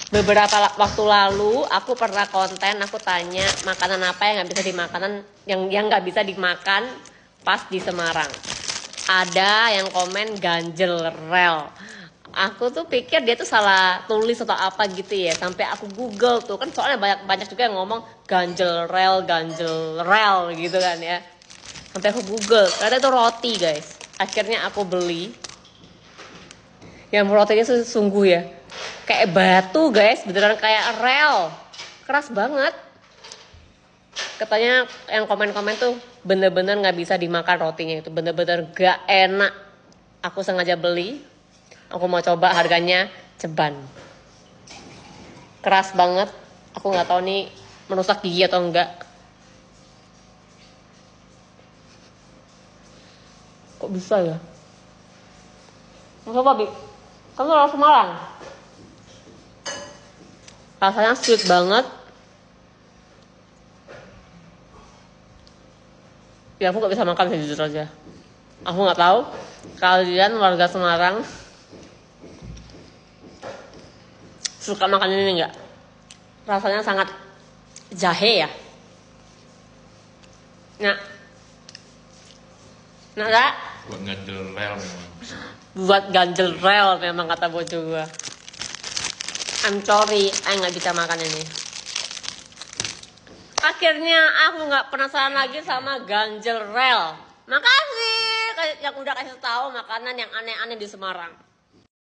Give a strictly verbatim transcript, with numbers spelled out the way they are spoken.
beberapa waktu lalu aku pernah konten, aku tanya makanan apa yang nggak bisa dimakan, yang yang nggak bisa dimakan pas di Semarang. Ada yang komen ganjel rel. Aku tuh pikir dia tuh salah tulis atau apa gitu ya. Sampai aku Google tuh, kan soalnya banyak banyak juga yang ngomong ganjel rel, ganjel rel gitu kan ya. Sampai aku Google, ternyata itu roti guys. Akhirnya aku beli. Yang rotinya sungguh ya, kayak batu guys, beneran kayak rel, keras banget. Katanya yang komen-komen tuh bener-bener nggak bisa dimakan rotinya, itu bener-bener gak enak. Aku sengaja beli, aku mau coba, harganya ceban, keras banget. Aku nggak tahu nih merusak gigi atau enggak. Kok bisa ya? Mau coba Bi? Kamu orang Semarang? Rasanya sweet banget. Ya aku gak bisa makan sih, jujur aja. Aku gak tahu kalian warga Semarang suka makan ini nggak? Rasanya sangat jahe ya. Nah, nah gak? Buat ganjel rel memang. Buat ganjel rel memang kata bojo gua. I'm sorry, aku nggak bisa makan ini. Akhirnya aku nggak penasaran lagi sama ganjel rel. Makasih yang udah kasih tahu makanan yang aneh-aneh di Semarang.